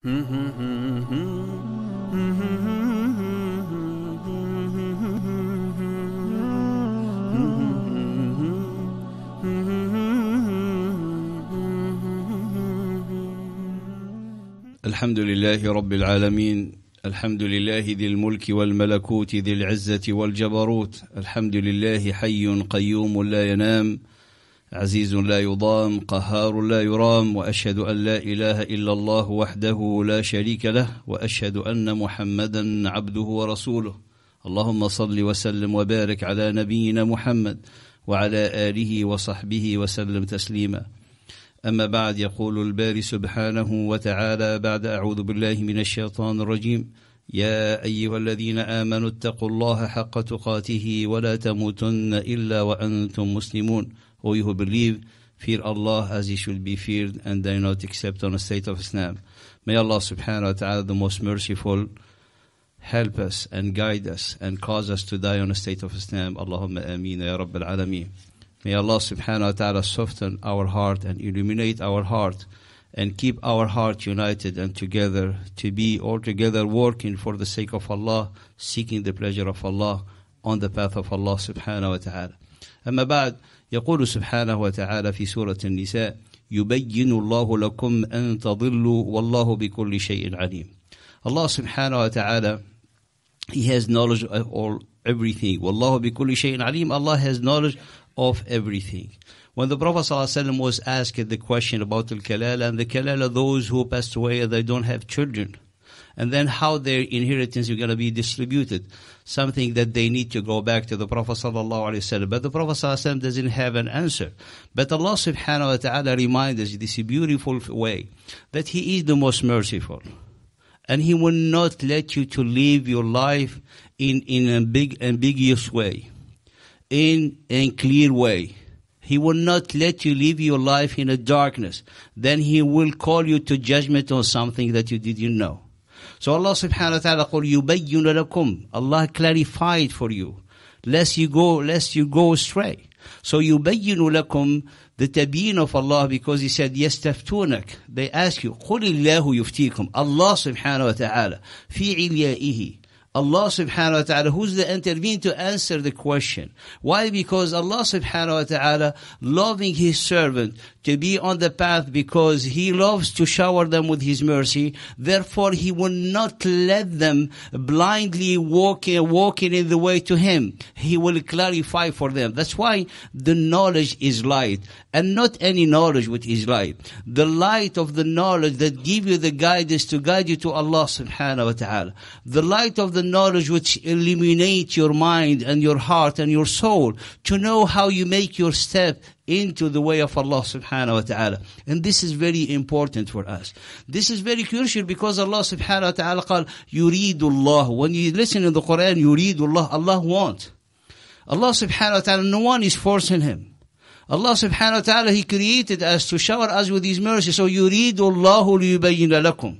الحمد لله رب العالمين، الحمد لله ذي الملك والملكوت ذي العزة والجبروت، الحمد لله حي قيوم لا ينام، عزيز لا يضام، قهار لا يرام، وأشهد أن لا إله إلا الله وحده لا شريك له، وأشهد أن محمدا عبده ورسوله. اللهم صل وسلم وبارك على نبينا محمد وعلى آله وصحبه وسلم تسليما. أما بعد، يقول الباري سبحانه وتعالى بعد أعوذ بالله من الشيطان الرجيم: يا أيها الذين آمنوا اتقوا الله حق تقاته ولا تموتن إلا وأنتم مسلمون. O you who believe, fear Allah as He should be feared, and do not accept on a state of Islam. May Allah subhanahu wa ta'ala, the most merciful, help us and guide us and cause us to die on a state of Islam. Allahumma ameen ya Rabbil Alameen. May Allah subhanahu wa ta'ala soften our heart and illuminate our heart and keep our heart united and together, to be all together working for the sake of Allah, seeking the pleasure of Allah on the path of Allah subhanahu wa ta'ala. أما بعد، يقول سبحانه وتعالى في سورة النساء: يبين الله لكم أن تضلوا والله بكل شيء عليم. Allah subhanahu wa ta'ala, He has knowledge of all everything. والله بكل شيء عليم. Allah has knowledge of everything. When the Prophet ﷺ was asked the question about al-kalala, and the kalala, those who passed away and they don't have children, and then how their inheritance is going to be distributed, something that they need to go back to the Prophet ﷺ. But the Prophet ﷺ doesn't have an answer. But Allah subhanahu wa ta'ala reminds us this beautiful way that He is the most merciful. And He will not let you to live your life in a big ambiguous way, in a clear way. He will not let you live your life in a darkness. Then He will call you to judgment on something that you didn't know. So Allah subhanahu wa ta'ala قال يبين لكم. Allah clarified for you, lest you go astray. So يبين لكم, the tabeen of Allah, because He said يستفتونك, they ask you قل الله يفتيكم. Allah subhanahu wa ta'ala في عليائه, Allah subhanahu wa ta'ala, who's the intervene to answer the question. Why? Because Allah subhanahu wa ta'ala loving His servant to be on the path, because He loves to shower them with His mercy. Therefore He will not let them blindly walking in the way to Him. He will clarify for them. That's why the knowledge is light, and not any knowledge which is light. The light of the knowledge that give you the guidance to guide you to Allah subhanahu wa ta'ala. The light of the knowledge which illuminates your mind and your heart and your soul to know how you make your step into the way of Allah subhanahu wa ta'ala. And this is very important for us. This is very crucial, because Allah subhanahu wa ta'ala قال يريد الله. When you listen in the Quran, يريد الله, Allah wants. Allah subhanahu wa ta'ala, no one is forcing Him. Allah subhanahu wa ta'ala, He created us to shower us with His mercy. So يريد الله ليبين لكم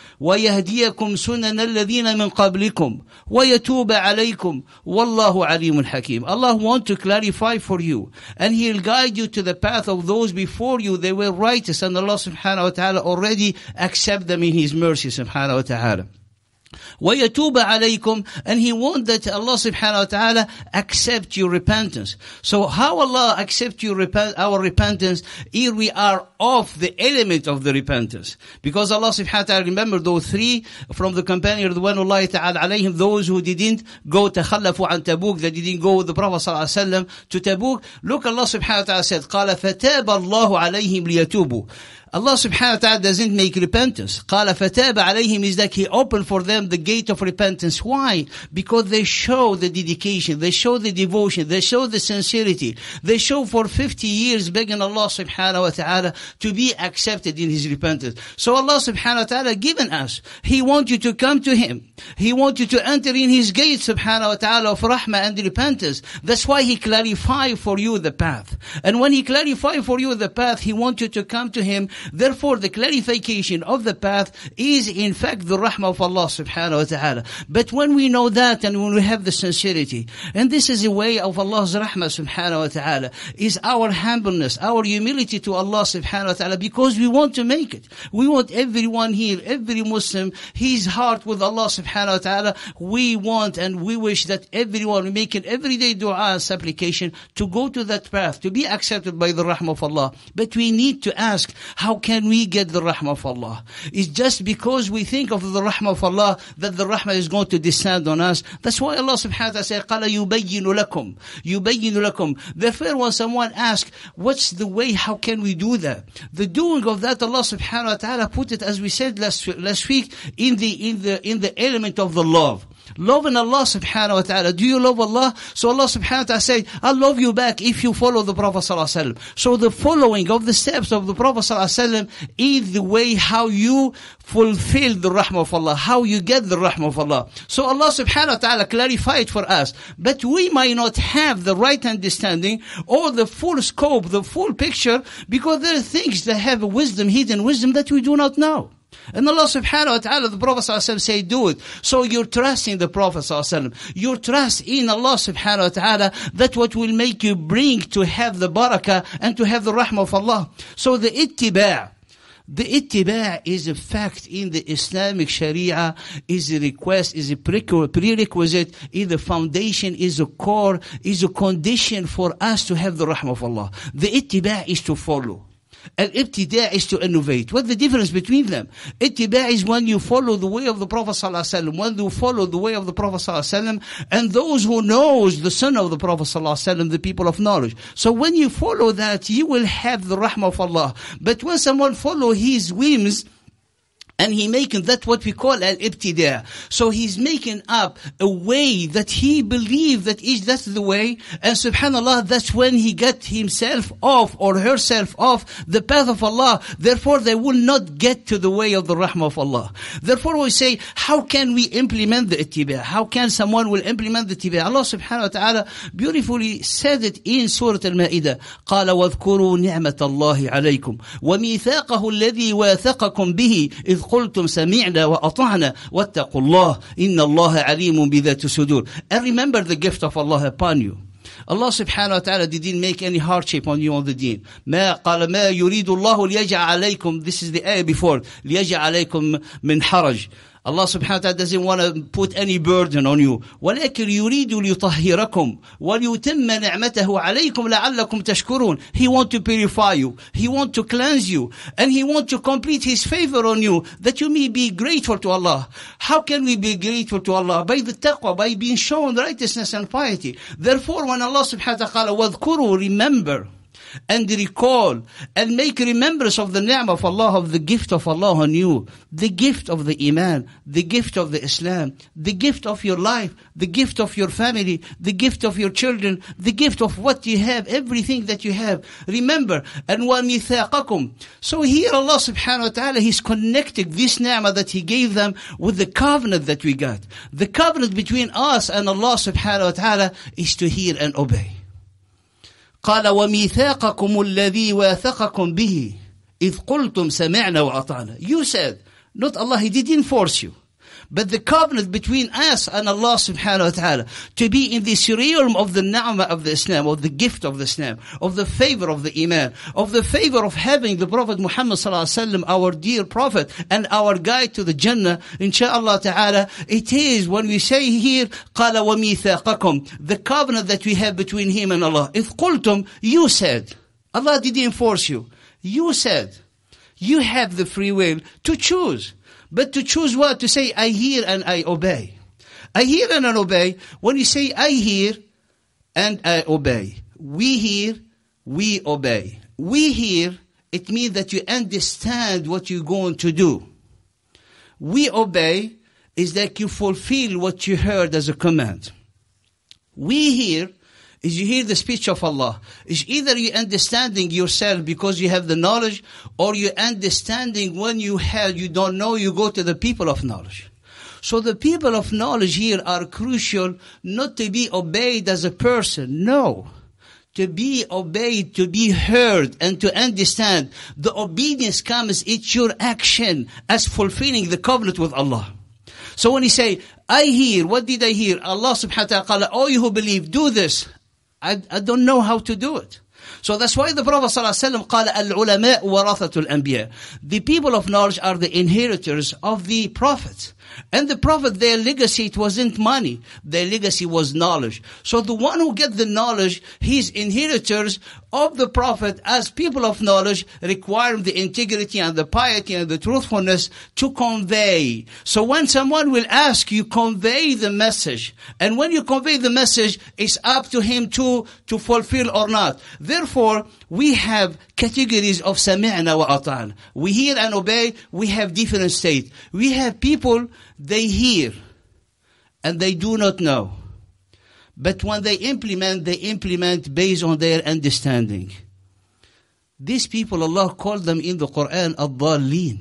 ويهديكم سنن الذين من قبلكم ويتوب عليكم والله عليم حكيم. Allah wants to clarify for you, and He'll guide you to the path of those before you. They were righteous, and Allah subhanahu wa ta'ala already accept them in His mercy subhanahu wa ta'ala. وَيَتُوبَ عَلَيْكُمْ, and He wants that Allah subhanahu wa ta'ala accept your repentance. So how Allah accept our repentance? Here we are off the element of the repentance. Because Allah subhanahu wa ta'ala, remember those three from the companion, Ridwanullahi ta'ala alayhim, those who didn't go تخلفوا عن تبوك, they didn't go with the Prophet sallallahu alaihi wasallam to Tabuk. Look, Allah subhanahu wa ta'ala said, قَالَ فَتَابَ اللَّهُ عَلَيْهِمْ لِيَتُوبُوا. Allah subhanahu wa ta'ala doesn't make repentance. قَالَ فَتَابَ عَلَيْهِمْ is that He opened for them the gate of repentance. Why? Because they show the dedication, they show the devotion, they show the sincerity. They show for 50 years begging Allah subhanahu wa ta'ala to be accepted in His repentance. So Allah subhanahu wa ta'ala given us. He wants you to come to Him. He wants you to enter in His gate subhanahu wa ta'ala of rahmah and repentance. That's why He clarified for you the path. And when He clarified for you the path, He wants you to come to Him Therefore, the clarification of the path is in fact the rahmah of Allah subhanahu wa ta'ala. But when we know that and when we have the sincerity, and this is a way of Allah's rahmah subhanahu wa ta'ala, is our humbleness, our humility to Allah subhanahu wa ta'ala, because we want to make it. We want everyone here, every Muslim, his heart with Allah subhanahu wa ta'ala. We want and we wish that everyone, we make an everyday dua and supplication to go to that path, to be accepted by the rahmah of Allah. But we need to ask, how can we get the rahmah of Allah? It's just because we think of the rahmah of Allah that the rahmah is going to descend on us. That's why Allah subhanahu wa ta'ala said, قَالَ يُبَيِّنُ لَكُمْ يُبَيِّنُ لَكُمْ. Therefore, when someone asks, what's the way, how can we do that? The doing of that, Allah subhanahu wa ta'ala put it, as we said last week, in the element of the love. Loving Allah subhanahu wa ta'ala. Do you love Allah? So Allah subhanahu wa ta'ala said, I'll love you back if you follow the Prophet sallallahu alaihi wasallam. So the following of the steps of the Prophet sallallahu alaihi wasallam is the way how you fulfill the rahmah of Allah, how you get the rahmah of Allah. So Allah subhanahu wa ta'ala clarified for us. But we might not have the right understanding or the full scope, the full picture, because there are things that have wisdom, hidden wisdom that we do not know. And Allah subhanahu wa ta'ala, the Prophet sallallahu alaihi wasallam say, do it. So you're trusting the Prophet sallallahu alaihi wasallam. Your trust in Allah subhanahu wa ta'ala, that what will make you bring to have the barakah and to have the rahmah of Allah. So the ittiba' is a fact in the Islamic Sharia, is a request, is a prerequisite, is a foundation, is a core, is a condition for us to have the rahmah of Allah. The ittiba' is to follow. Al-ibtida' is to innovate. What's the difference between them? Ittiba' is when you follow the way of the Prophet ﷺ, when you follow the way of the Prophet ﷺ, and those who knows the sunnah of the Prophet ﷺ, the people of knowledge. So when you follow that, you will have the rahmah of Allah. But when someone follow his whims, and he making that what we call al-ibtida'. So he's making up a way that he believes that's the way. And subhanAllah, that's when he got himself off or herself off the path of Allah. Therefore, they will not get to the way of the rahmah of Allah. Therefore, we say, how can we implement the ittiba'? How can someone will implement the ittiba'? Allah subhanahu wa ta'ala beautifully said it in Surah Al-Ma'idah. قَالَ وَاذْكُرُوا نِعْمَةَ اللَّهِ عَلَيْكُمْ وَمِيثَاقَهُ الَّذِي وَاثَقَكُمْ بِهِ إِذْ قُلْتُمْ سَمِعْنَا وَأَطَعْنَا وَاتَّقُوا اللَّهِ إِنَّ اللَّهَ عَلِيمٌ بِذَاتِ الصُّدُورِ. And remember the gift of Allah upon you. Allah subhanahu wa ta'ala didn't make any hardship on you on the deen. ما قال ما يريد الله ليجعل عليكم. This is the ayah before. ليجعل عليكم من حرج. Allah subhanahu wa ta'ala doesn't want to put any burden on you. وَلَكِنْ يُرِيدُ لِيُطَهِّرَكُمْ وَلِيُتِمَّ نِعْمَتَهُ عَلَيْكُمْ لَعَلَّكُمْ تَشْكُرُونَ. He wants to purify you. He wants to cleanse you. And He wants to complete His favor on you, that you may be grateful to Allah. How can we be grateful to Allah? By the taqwa, by being shown righteousness and piety. Therefore, when Allah subhanahu wa ta'ala وَاذْكُرُوا, remember, and recall and make remembrance of the ni'mah of Allah, of the gift of Allah on you, the gift of the iman, the gift of the Islam, the gift of your life, the gift of your family, the gift of your children, the gift of what you have, everything that you have. Remember, and وَمِيثَاقَكُمْ. So here Allah subhanahu wa ta'ala, He's connecting this ni'mah that He gave them with the covenant that we got. The covenant between us and Allah subhanahu wa ta'ala is to hear and obey. قال وميثاقكم الذي واثقكم به إذ قلتم سمعنا وأطعنا. You said, not Allah, He didn't force you. But the covenant between us and Allah subhanahu wa ta'ala, to be in this realm of the ni'mah of the Islam, of the gift of the Islam, of the favor of the Iman, of the favor of having the Prophet Muhammad sallallahu alaihi wasallam, our dear Prophet and our guide to the Jannah, inshaAllah ta'ala. It is when we say here, قَالَ وَمِيثَاقَكُمْ, the covenant that we have between Him and Allah. If قُلْتُم, you said. Allah didn't force you. You said. You have the free will to choose. But to choose what? To say, I hear and I obey. I hear and I obey. When you say, I hear and I obey. We hear, we obey. We hear, it means that you understand what you're going to do. We obey is that you fulfill what you heard as a command. We hear is you hear the speech of Allah. Is either you understanding yourself because you have the knowledge, or you understanding when you don't know, you go to the people of knowledge. So the people of knowledge here are crucial, not to be obeyed as a person, no. to be obeyed, to be heard, and to understand. The obedience comes, it's your action as fulfilling the covenant with Allah. So when you say, I hear, what did I hear? Allah subhanahu wa ta'ala, oh you who believe, do this. I don't know how to do it. So that's why the Prophet ﷺ قال العلماء ورثة الأنبياء. The people of knowledge are the inheritors of the prophets. And the prophet, their legacy, it wasn't money. Their legacy was knowledge. So the one who gets the knowledge, his inheritors of the prophet as people of knowledge require the integrity and the piety and the truthfulness to convey. So when someone will ask you, convey the message. And when you convey the message, it's up to him to fulfill or not. Therefore, we have categories of sami'na wa ata'na. We hear and obey. We have different states. We have people, they hear and they do not know. But when they implement based on their understanding. These people, Allah called them in the Quran, ad-dallin.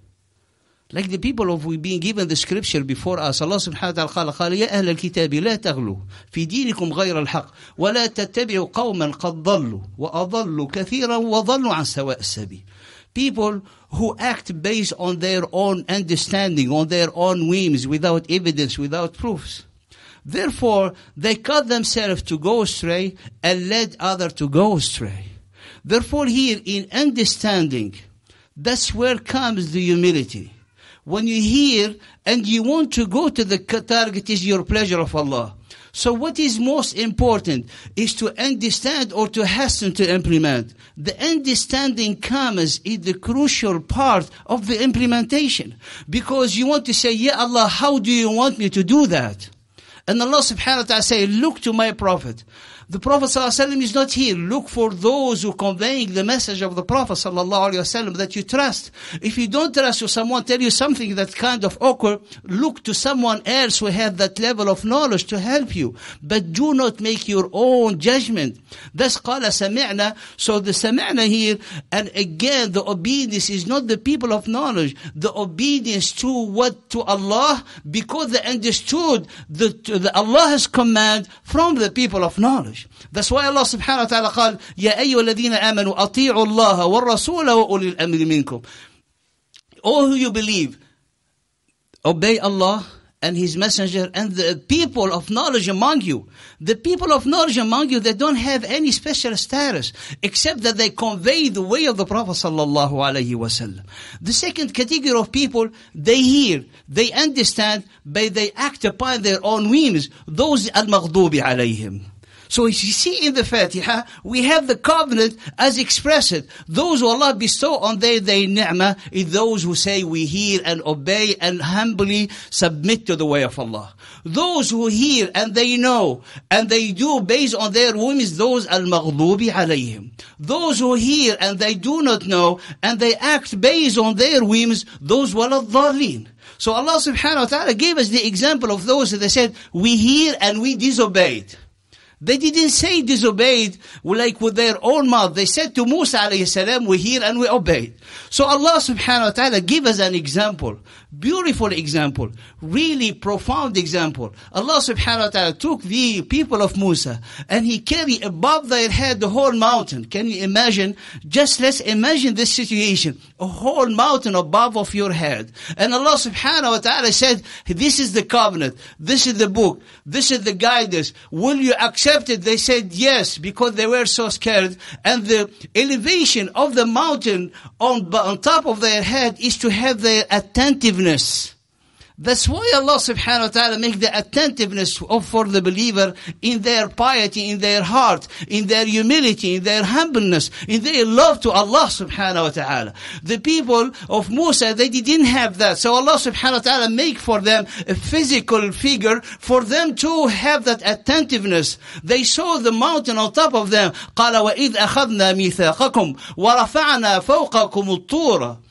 Like the people of we being given the scripture before us. Allah subhanahu wa ta'ala قال يا أهل الكتاب لا تغلوا في دينكم غير الحق ولا تتبعوا قوما قد ضلوا وأضلوا كثيرا وضلوا عن سواء السبيل. People who act based on their own understanding, on their own whims, without evidence, without proofs. Therefore, they cut themselves to go astray and led others to go astray. Therefore, here in understanding, that's where comes the humility. When you hear and you want to go to the target is your pleasure of Allah. So what is most important is to understand or to hasten to implement. The understanding comes in the crucial part of the implementation. Because you want to say, Ya Allah, how do you want me to do that? And Allah subhanahu wa ta'ala say, look to my Prophet. The Prophet ﷺ is not here. Look for those who conveying the message of the Prophet ﷺ that you trust. If you don't trust or someone tell you something that's kind of awkward, look to someone else who has that level of knowledge to help you. But do not make your own judgment. That's قال سمعنا. So the سمعنا here, and again, the obedience is not the people of knowledge. The obedience to what? To Allah, because they understood the Allah's command from the people of knowledge. That's why Allah subhanahu wa ta'ala قال يا أيها الذين آمنوا أطيعوا الله والرسول وأولي الأمر منكم. All who you believe, obey Allah and His Messenger and the people of knowledge among you. The people of knowledge among you, they don't have any special status except that they convey the way of the Prophet sallallahu alaihi wasallam. The second category of people, they hear, they understand, but they act upon their own whims. Those al-maghdubi alayhim. So as you see in the Fatiha, we have the covenant as expressed. Those who Allah bestow on their ni'mah is those who say we hear and obey and humbly submit to the way of Allah. Those who hear and they know and they do based on their whims, those al-maghdubi alayhim. Those who hear and they do not know and they act based on their whims, those wal-dhalin. So Allah subhanahu wa ta'ala gave us the example of those that they said, we hear and we disobeyed. They didn't say disobeyed like with their own mouth. They said to Musa alayhi salam, we hear and we obeyed. So Allah subhanahu wa ta'ala give us an example. Beautiful example. Really profound example. Allah subhanahu wa ta'ala took the people of Musa and He carried above their head the whole mountain. Can you imagine? Just let's imagine this situation. A whole mountain above of your head. And Allah subhanahu wa ta'ala said, this is the covenant. This is the book. This is the guidance. Will you accept it? They said yes, because they were so scared. And the elevation of the mountain on top of their head is to have their attentiveness. That's why Allah subhanahu wa ta'ala make the attentiveness for the believer in their piety, in their heart, in their humility, in their humbleness, in their love to Allah subhanahu wa ta'ala. The people of Musa, they didn't have that. So Allah subhanahu wa ta'ala make for them a physical figure for them to have that attentiveness. They saw the mountain on top of them. قَالَ وَإِذْ أَخَذْنَا مِيثَاقَكُمْ وَرَفَعْنَا فَوْقَكُمُ الطُّورَ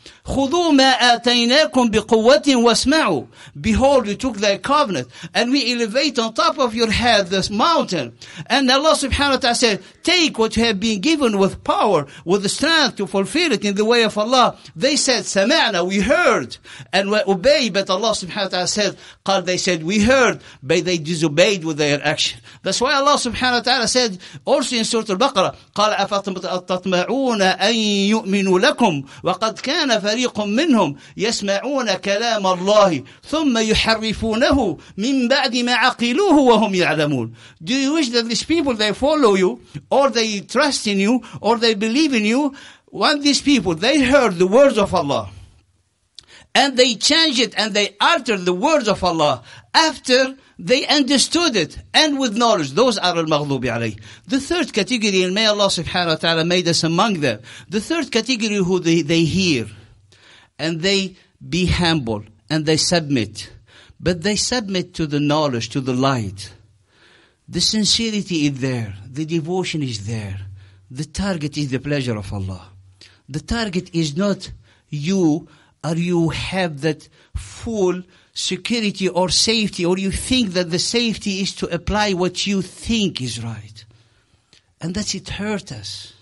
خُذُوا مَا آتَيْنَاكُمْ بِقُوَّةٍ وَاسْمَعُوا. Behold, we took thy covenant, and we elevate on top of your head this mountain. And Allah subhanahu wa ta'ala said, take what you have been given with power, with the strength to fulfill it in the way of Allah. They said, سَمَعْنَا, we heard, and we obey. But Allah subhanahu wa ta'ala said, they said, we heard, but they disobeyed with their action. That's why Allah subhanahu wa ta'ala said, also in Surah Al-Baqarah, قَالَ أَفَتَطْمَعُونَ أَن يُؤْمِنُوا لَكُمْ وَقَدْ كَانَ فريق منهم يسمعون كلام الله ثم يحرفونه من بعد ما عقلوه وهم يعلمون. Do you wish that these people, they follow you, or they trust in you, or they believe in you? When these people, they heard the words of Allah, and they changed it, and they altered the words of Allah after they understood it, and with knowledge. Those are al-maghdubi alayh. The third category, and may Allah subhanahu wa ta'ala made us among them. The third category, who they hear, and they be humble, and they submit. But they submit to the knowledge, to the light. The sincerity is there. The devotion is there. The target is the pleasure of Allah. The target is not you, or you have that full security or safety, or you think that the safety is to apply what you think is right. And that's it hurt us.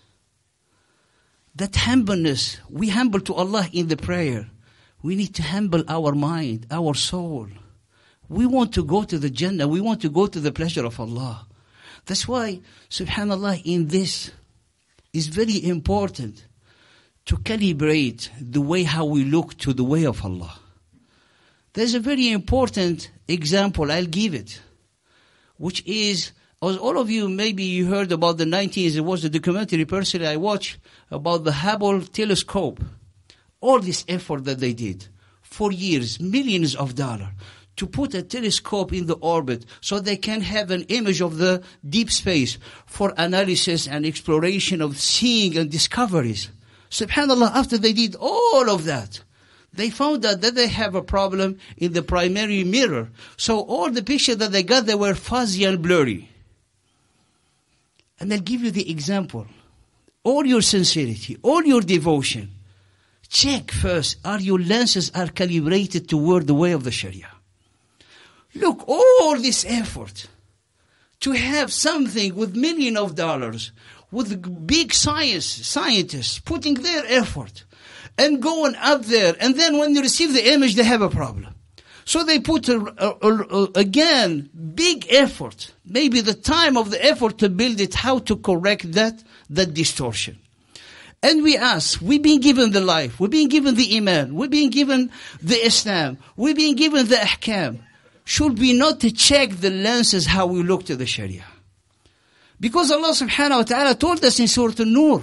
That humbleness, we humble to Allah in the prayer. We need to humble our mind, our soul. We want to go to the Jannah. We want to go to the pleasure of Allah. That's why, subhanallah, in this is very important to calibrate the way how we look to the way of Allah. There's a very important example, I'll give it, which is, as all of you, maybe you heard about the 90s, it was a documentary personally I watched about the Hubble telescope. All this effort that they did for years, millions of dollars, to put a telescope in the orbit so they can have an image of the deep space for analysis and exploration of seeing and discoveries. SubhanAllah, after they did all of that, they found out that they have a problem in the primary mirror. So all the pictures that they got, they were fuzzy and blurry. And I'll give you the example. All your sincerity, all your devotion, check first, are your lenses are calibrated toward the way of the Sharia? Look, all this effort to have something with millions of dollars, with big scientists putting their effort and going up there, and then when you receive the image, they have a problem. So they put, again, big effort, maybe the time of the effort to build it, how to correct that distortion. And we ask, we've been given the life, we've been given the Iman, we've been given the Islam, we've been given the Ahkam. Should we not check the lenses how we look to the Sharia? Because Allah subhanahu wa ta'ala told us in Surah An-Nur,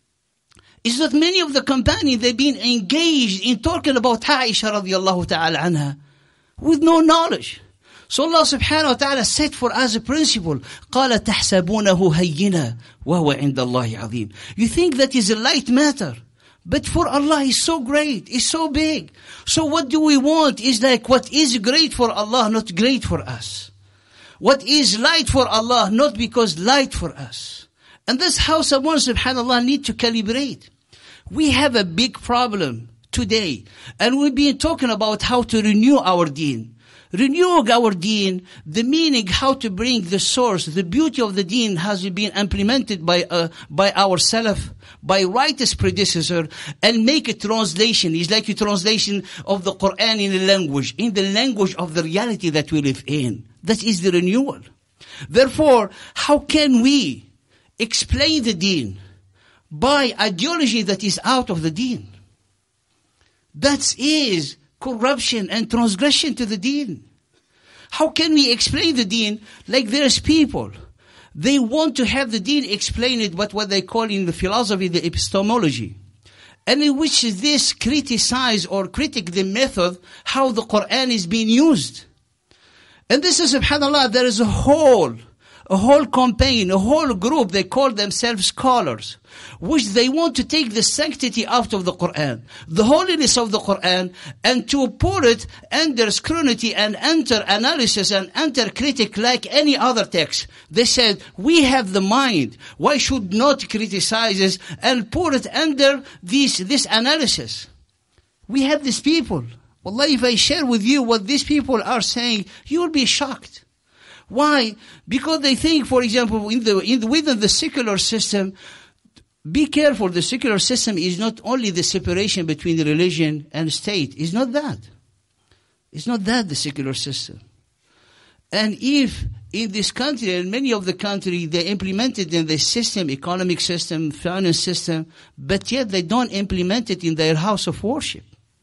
is that many of the companions, they've been engaged in talking about Aisha radiallahu ta'ala anha with no knowledge. So Allah subhanahu wa ta'ala set for us a principle. قَالَ تَحْسَبُونَهُ هَيِّنًا وَهُوَ عِنْدَ اللَّهِ عَظِيمٌ. You think that is a light matter. But for Allah, it's so great, it's so big. So what do we want is like what is great for Allah, not great for us. What is light for Allah, not because light for us. And that's how someone, subhanAllah, need to calibrate. We have a big problem today. And we've been talking about how to renew our deen. Renewing our deen, the meaning how to bring the source, the beauty of the deen has been implemented by our Salaf, by righteous predecessor, and make a translation. It's like a translation of the Quran in the language of the reality that we live in. That is the renewal. Therefore, how can we explain the deen by ideology that is out of the deen? That is corruption and transgression to the deen. How can we explain the deen like there's people? They want to have the deen explained but what they call in the philosophy the epistemology. And in which this criticize or critique the method how the Quran is being used. And this is, subhanAllah, there is a whole campaign, a whole group, they call themselves scholars, which they want to take the sanctity out of the Quran, the holiness of the Quran, and to put it under scrutiny and enter analysis and enter critic like any other text. They said, we have the mind, why should not criticize this and put it under this analysis? We have these people. Wallahi, if I share with you what these people are saying, you will be shocked. Why? Because they think, for example, within the secular system, be careful, the secular system is not only the separation between the religion and state. It's not that. It's not that, the secular system. And if in this country and many of the country, they implemented in the system, economic system, finance system, but yet they don't implement it in their house of worship.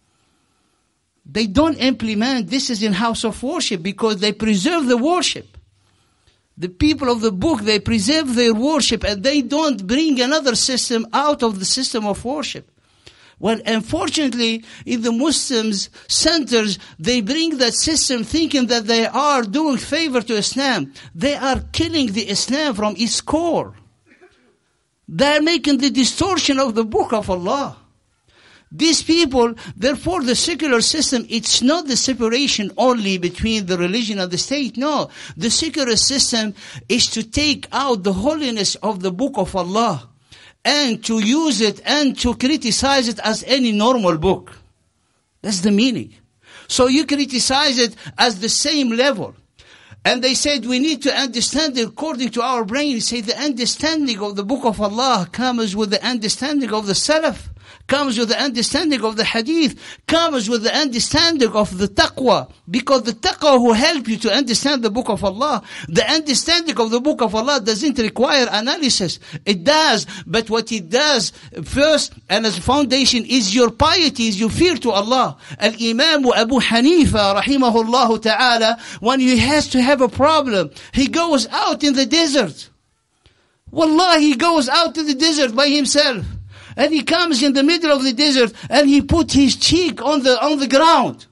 They don't implement this is in house of worship because they preserve the worship. The people of the book, they preserve their worship and they don't bring another system out of the system of worship. Well, unfortunately, in the Muslims centers, they bring that system thinking that they are doing favor to Islam. They are killing the Islam from its core. They are making the distortion of the book of Allah. These people, therefore the secular system, it's not the separation only between the religion and the state. No, the secular system is to take out the holiness of the book of Allah and to use it and to criticize it as any normal book. That's the meaning. So you criticize it as the same level. And they said we need to understand it according to our brain. They say the understanding of the book of Allah comes with the understanding of the Salaf, comes with the understanding of the Hadith, comes with the understanding of the Taqwa. Because the Taqwa will help you to understand the book of Allah. The understanding of the book of Allah doesn't require analysis. It does. But what it does first and as a foundation is your piety, is your fear to Allah. Al-Imam Abu Hanifa, rahimahullah ta'ala, when he has to have a problem, he goes out in the desert. Wallah, he goes out in the desert by himself. And he comes in the middle of the desert and he put his cheek on the ground.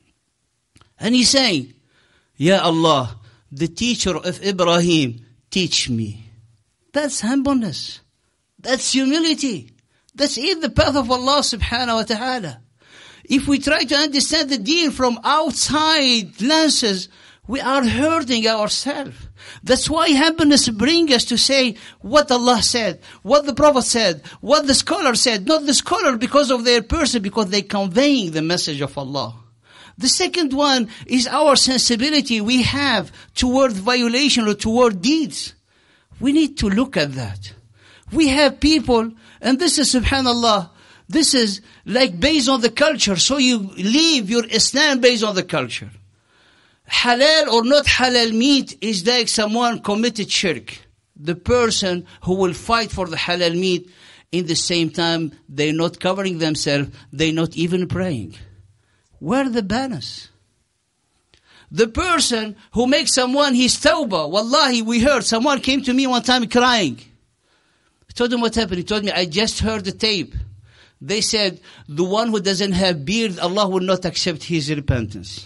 And he's saying, Ya Allah, the teacher of Ibrahim, teach me. That's humbleness. That's humility. That's in the path of Allah subhanahu wa ta'ala. If we try to understand the deen from outside lenses, we are hurting ourselves. That's why humbleness brings us to say what Allah said, what the Prophet said, what the scholar said. Not the scholar because of their person, because they're conveying the message of Allah. The second one is our sensibility we have toward violation or toward deeds. We need to look at that. We have people, and this is subhanallah, this is like based on the culture. So you leave your Islam based on the culture. Halal or not halal meat is like someone committed shirk. The person who will fight for the halal meat, in the same time, they're not covering themselves, they're not even praying. Where the balance? The person who makes someone his tawbah, wallahi, we heard, someone came to me one time crying. I told him what happened. He told me, I just heard the tape. They said, the one who doesn't have beard, Allah will not accept his repentance.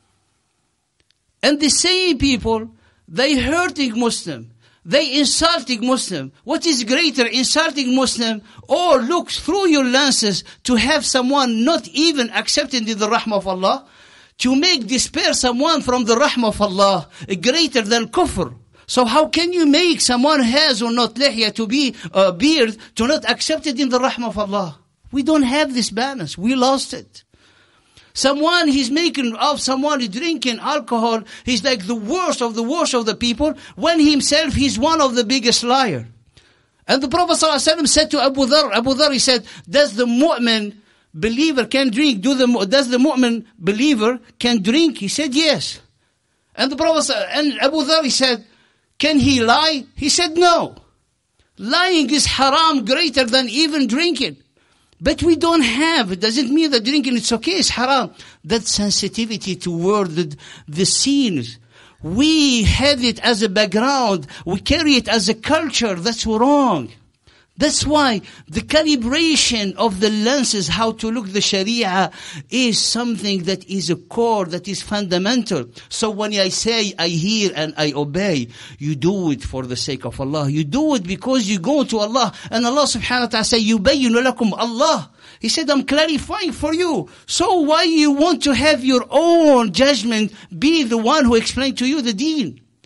And the same people, they hurting Muslim. They insulting Muslim. What is greater, insulting Muslim or look through your lenses to have someone not even accepted in the rahmah of Allah? To make despair someone from the rahmah of Allah greater than kufr. So how can you make someone has or not lihya to be a beard to not accept it in the rahmah of Allah? We don't have this balance. We lost it. Someone he's making of someone drinking alcohol, he's like the worst of the people, when himself he's one of the biggest liar. And the Prophet ﷺ said to Abu Dharr, he said, does the mu'min believer can drink? Does the mu'min believer can drink? He said, yes. And the Prophet and Abu Dharr, he said, can he lie? He said, no. Lying is haram greater than even drinking. But we don't have, it doesn't mean that drinking it's okay, it's haram. That sensitivity toward the scenes. We have it as a background, we carry it as a culture, that's wrong. That's why the calibration of the lenses, how to look the Sharia, is something that is a core, that is fundamental. So when I say I hear and I obey, you do it for the sake of Allah. You do it because you go to Allah. And Allah subhanahu wa ta'ala say, يُبَيِّنُ لَكُمْ Allah. He said, I'm clarifying for you. So why you want to have your own judgment be the one who explained to you the deen?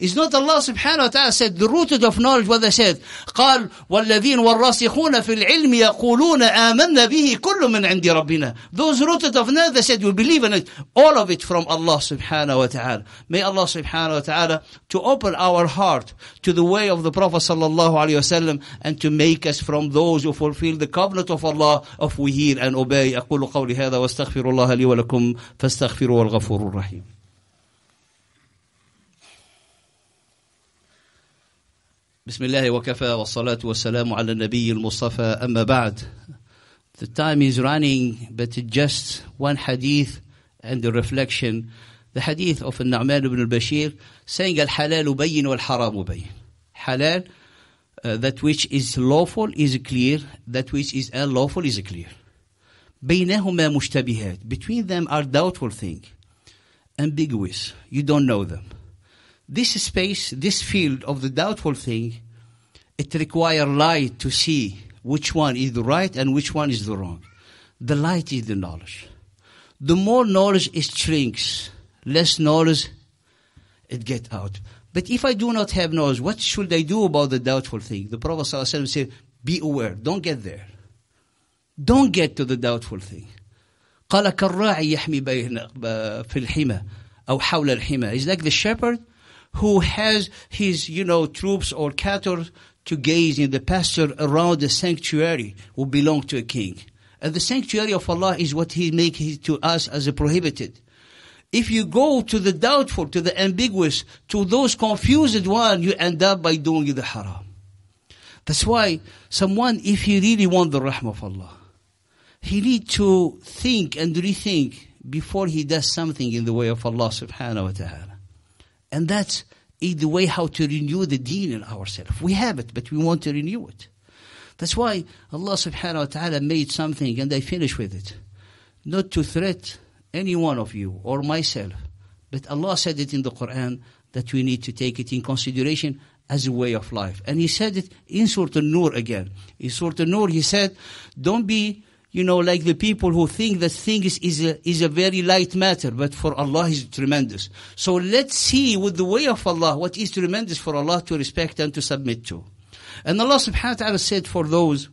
It's not Allah subhanahu wa ta'ala said, the root of knowledge, what they said, قال والذين والراسخون في العلم يقولون آمنا به كل من عند ربنا. Those rooted of knowledge, they said, we believe in it, all of it from Allah subhanahu wa ta'ala. May Allah subhanahu wa ta'ala to open our heart to the way of the Prophet sallallahu alayhi wa sallam, and to make us from those who fulfill the covenant of Allah of we hear and obey. أقول قولي هذا واستغفر الله لي ولكم فاستغفروه الغفور الرحيم. بسم الله وكفى والصلاة والسلام على النبي المصطفى أما بعد. The time is running, but just one hadith and the reflection. The hadith of Nu'man ibn al-Bashir saying al-halal bayyin wal-haram bayyin. Halal, that which is lawful is clear, that which is unlawful is clear. بينهما مشتبهات. Between them are doubtful things, ambiguous. You don't know them. This space, this field of the doubtful thing, it requires light to see which one is the right and which one is the wrong. The light is the knowledge. The more knowledge it shrinks, less knowledge it gets out. But if I do not have knowledge, what should I do about the doubtful thing? The Prophet ﷺ said, be aware, don't get there. Don't get to the doubtful thing. قال كالراعي يحمي في الحمى أو حول الحمى. It's like the shepherd who has his, troops or cattle to gaze in the pasture around the sanctuary who belong to a king. And the sanctuary of Allah is what He makes to us as a prohibited. If you go to the doubtful, to the ambiguous, to those confused ones, you end up by doing the haram. That's why someone, if he really wants the rahmah of Allah, he needs to think and rethink before he does something in the way of Allah subhanahu wa ta'ala. And that's the way how to renew the deen in ourselves. We have it, but we want to renew it. That's why Allah subhanahu wa ta'ala made something, and I finish with it. Not to threat any one of you or myself, but Allah said it in the Quran that we need to take it in consideration as a way of life. And He said it in Surah An-Nur again. In Surah An-Nur He said, don't be like the people who think that things is a very light matter, but for Allah is tremendous. So let's see with the way of Allah what is tremendous for Allah to respect and to submit to. And Allah subhanahu wa ta'ala said for those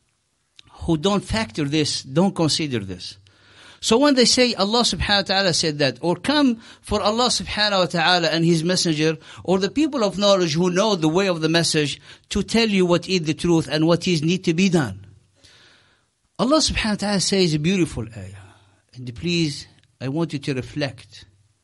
who don't factor this, don't consider this. So when they say Allah subhanahu wa ta'ala said that, or come for Allah subhanahu wa ta'ala and His messenger, or the people of knowledge who know the way of the message to tell you what is the truth and what is need to be done. Allah subhanahu wa ta'ala says a beautiful ayah. And please, I want you to reflect.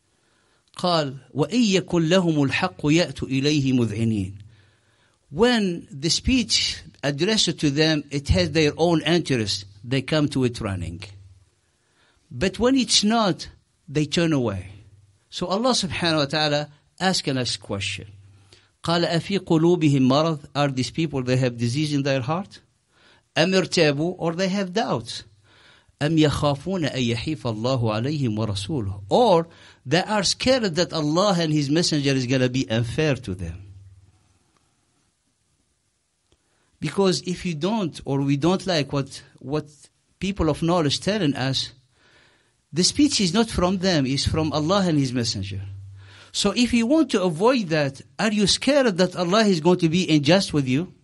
قال وَإِن يَكُنْ لَهُمُ الْحَقُّ يَأْتُوا إِلَيْهِ مُذْعِنِينَ. When the speech addressed to them, it has their own interest, they come to it running. But when it's not, they turn away. So Allah subhanahu wa ta'ala asking us a question. قال أَفِي قُلُوبِهِمْ مَرَضٍ. Are these people, they have disease in their heart? أَمْ ارْتَابُوا, or they have doubts. أَمْ يَخَافُونَ أَن يَحِيفَ اللَّهُ عَلَيْهِمْ وَرَسُولُهُ. Or they are scared that Allah and His messenger is going to be unfair to them. Because if you don't, or we don't like what people of knowledge telling us, the speech is not from them, it's from Allah and His messenger. So if you want to avoid that, are you scared that Allah is going to be unjust with you?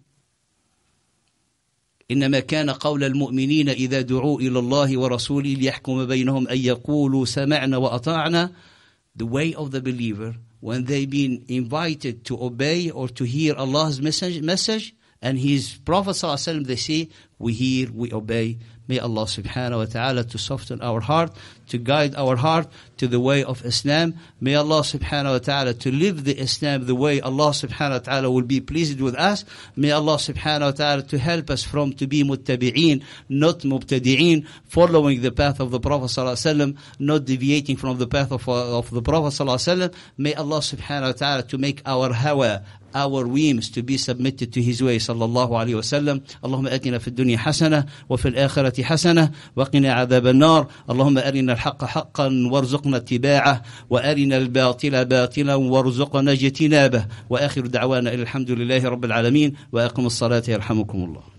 إنما كان قول المؤمنين إذا دعوا إلى الله ورسوله ليحكم بينهم أن يقولوا سمعنا وأطعنا. The way of the believer, when they've been invited to obey or to hear Allah's message and His Prophet ﷺ, they say, we hear, we obey. May Allah subhanahu wa ta'ala to soften our heart, to guide our heart to the way of Islam. May Allah subhanahu wa ta'ala to live the Islam the way Allah subhanahu wa ta'ala will be pleased with us. May Allah subhanahu wa ta'ala to help us from to be muttabi'een, not mubtadi'een, following the path of the Prophet sallallahu alaihi wasallam, not deviating from the path of the Prophet sallallahu alaihi wasallam. May Allah subhanahu wa ta'ala to make our hawa, our whims to be submitted to His way sallallahu alayhi wa sallam. اللهم آتنا في الدنيا حسنة وفي الآخرة حسنة وقنا عذاب النار. اللهم أرنا الحق حقا وارزقنا اتباعه وأرنا الباطل باطلا وارزقنا اجتنابه. وآخر دعوانا الحمد لله رب العالمين وأقم الصلاة يرحمكم الله.